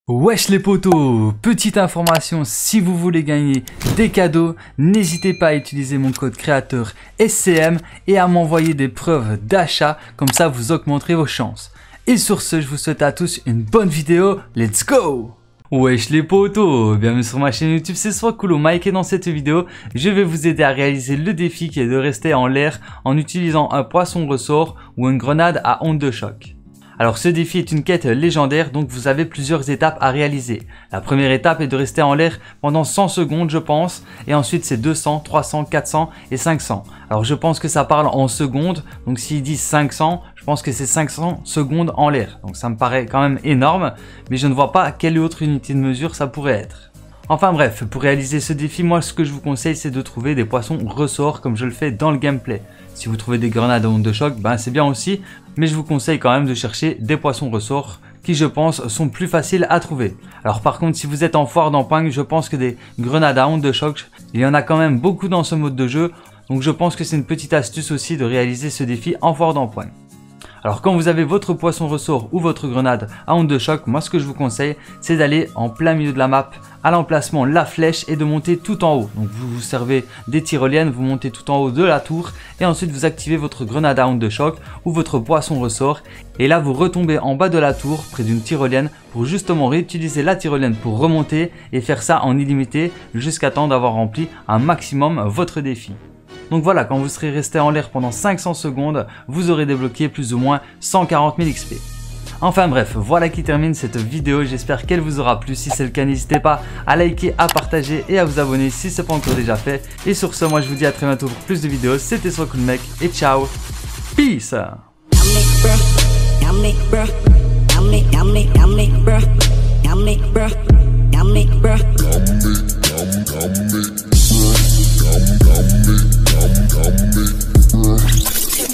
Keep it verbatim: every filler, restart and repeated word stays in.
Wesh les potos, petite information, si vous voulez gagner des cadeaux, n'hésitez pas à utiliser mon code créateur S C M et à m'envoyer des preuves d'achat, comme ça vous augmenterez vos chances. Et sur ce, je vous souhaite à tous une bonne vidéo, let's go! Wesh les potos, bienvenue sur ma chaîne YouTube, c'est Swagcoolo Mike et dans cette vidéo, je vais vous aider à réaliser le défi qui est de rester en l'air en utilisant un poisson ressort ou une grenade à onde de choc. Alors ce défi est une quête légendaire, donc vous avez plusieurs étapes à réaliser. La première étape est de rester en l'air pendant cent secondes je pense, et ensuite c'est deux cents, trois cents, quatre cents et cinq cents. Alors je pense que ça parle en secondes, donc s'ils disent cinq cents, je pense que c'est cinq cents secondes en l'air. Donc ça me paraît quand même énorme, mais je ne vois pas quelle autre unité de mesure ça pourrait être. Enfin bref, pour réaliser ce défi, moi ce que je vous conseille c'est de trouver des poissons ressorts comme je le fais dans le gameplay. Si vous trouvez des grenades à onde de choc, ben c'est bien aussi, mais je vous conseille quand même de chercher des poissons ressorts qui je pense sont plus faciles à trouver. Alors par contre si vous êtes en foire d'empoigne, je pense que des grenades à onde de choc, il y en a quand même beaucoup dans ce mode de jeu, donc je pense que c'est une petite astuce aussi de réaliser ce défi en foire d'empoigne. Alors quand vous avez votre poisson ressort ou votre grenade à onde de choc, moi ce que je vous conseille c'est d'aller en plein milieu de la map à l'emplacement la flèche et de monter tout en haut. Donc vous vous servez des tyroliennes, vous montez tout en haut de la tour et ensuite vous activez votre grenade à onde de choc ou votre poisson ressort et là vous retombez en bas de la tour près d'une tyrolienne pour justement réutiliser la tyrolienne pour remonter et faire ça en illimité jusqu'à temps d'avoir rempli un maximum votre défi. Donc voilà, quand vous serez resté en l'air pendant cinq cents secondes, vous aurez débloqué plus ou moins cent quarante mille X P. Enfin bref, voilà qui termine cette vidéo, j'espère qu'elle vous aura plu. Si c'est le cas, n'hésitez pas à liker, à partager et à vous abonner si ce n'est pas encore déjà fait. Et sur ce, moi je vous dis à très bientôt pour plus de vidéos, c'était Swagcoolo Mike et ciao, peace!